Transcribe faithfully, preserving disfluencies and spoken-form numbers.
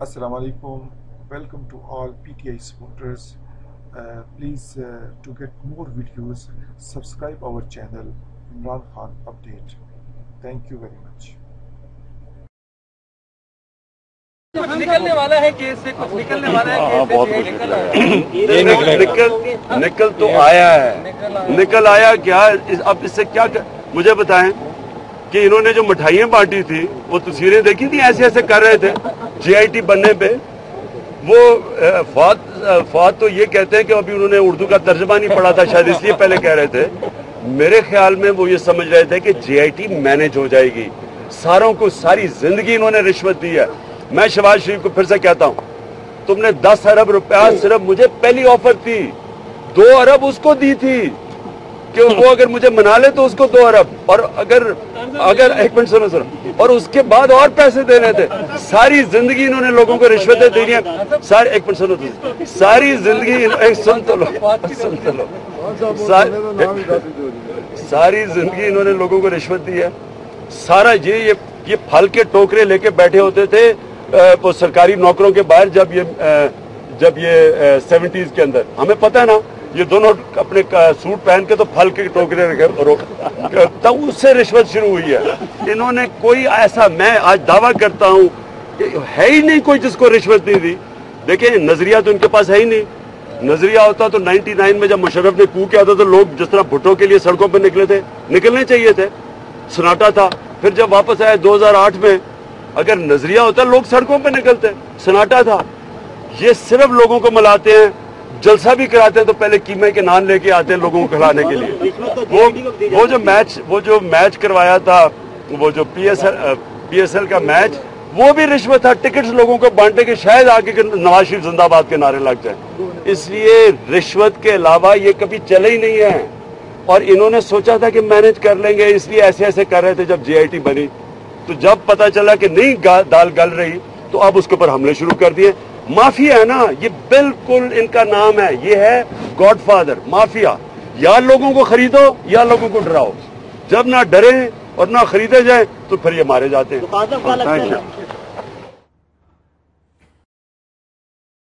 Assalamu alaikum. Welcome to all P T I supporters. Uh, please, uh, to get more videos, subscribe our channel Imran Khan Update. Thank you very much. निकलने वाला है case से, कुछ निकलने वाला है case से, बहुत ये कुछ निकल ये निकल निकल निकल तो आया है, निकल आया क्या इस, अब इससे क्या कर, मुझे बताएं कि इन्होंने जो मिठाइयाँ बांटी थी वो तस्वीरें देखी थी, ऐसे ऐसे कर रहे थे जीआईटी बनने पे। वो फौद फौद तो ये कहते हैं कि अभी उन्होंने उर्दू का तर्जमा नहीं पढ़ा था, शायद इसलिए पहले कह रहे थे। मेरे ख्याल में वो ये समझ रहे थे कि जीआईटी मैनेज हो जाएगी। सारों को सारी जिंदगी इन्होंने रिश्वत दी है। मैं शहबाज शरीफ को फिर से कहता हूं, तुमने दस अरब रुपया सिर्फ मुझे पहली ऑफर थी, दो अरब उसको दी थी कि वो अगर मुझे मना ले तो उसको दो अरब, और अगर अगर एक मिनट सुनो सुनो और उसके बाद और पैसे देने थे। सारी जिंदगी इन्होंने लोगों को रिश्वतें दी हैं। सारी एक मिनट सुनो तो सारी जिंदगी एक सुन तो लो सुन तो लो सारी जिंदगी इन्होंने लोगों को रिश्वत दी है। सारा ये ये ये फल के टोकरे लेके बैठे होते थे वो सरकारी नौकरों के बाहर, जब ये जब ये सेवेंटीज के अंदर, हमें पता है ना, ये दोनों अपने सूट पहन के तो फल के टोकरे रखे, तब उससे रिश्वत शुरू हुई है। इन्होंने कोई ऐसा, मैं आज दावा करता हूं कि है ही नहीं कोई जिसको रिश्वत नहीं दी। देखिए नजरिया तो इनके पास है ही नहीं। नजरिया होता तो नाइन्टी नाइन में जब मुशर्रफ ने कू किया था तो लोग जिस तरह भुट्टो के लिए सड़कों पर निकले थे, निकलने चाहिए थे, सन्नाटा था। फिर जब वापस आए दो हजार आठ में, अगर नजरिया होता लोग सड़कों पे निकलते, सन्नाटा था। ये सिर्फ लोगों को मिलाते हैं, जलसा भी कराते हैं तो पहले कीमे के नान लेके आते हैं लोगों को खिलाने के लिए। वो वो जो मैच वो जो मैच करवाया था, वो जो पीएसएल पीएसएल का मैच, वो भी रिश्वत था। टिकट्स लोगों को बांटे के शायद आगे नवाज शरीफ जिंदाबाद के नारे लग जाए। इसलिए रिश्वत के अलावा ये कभी चले ही नहीं है। और इन्होंने सोचा था कि मैनेज कर लेंगे, इसलिए ऐसे ऐसे कर रहे थे। जब जीआईटी बनी तो जब पता चला कि नहीं दाल गल रही तो अब उसके ऊपर हमले शुरू कर दिए। माफिया है ना, ये बिल्कुल इनका नाम है, ये है गॉडफादर माफिया। या लोगों को खरीदो या लोगों को डराओ। जब ना डरे और ना खरीदे जाए तो फिर ये मारे जाते हैं।